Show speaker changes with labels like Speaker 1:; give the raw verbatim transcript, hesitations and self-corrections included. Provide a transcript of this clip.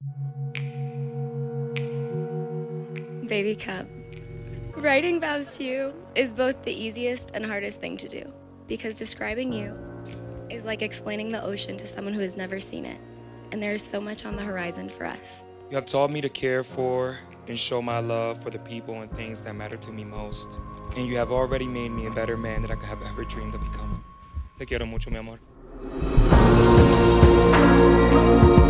Speaker 1: Baby Cup. Writing vows to you is both the easiest and hardest thing to do, because describing you is like explaining the ocean to someone who has never seen it, and there is so much on the horizon for us.
Speaker 2: You have taught me to care for and show my love for the people and things that matter to me most. And you have already made me a better man than I could have ever dreamed of becoming. Te quiero mucho, mi amor.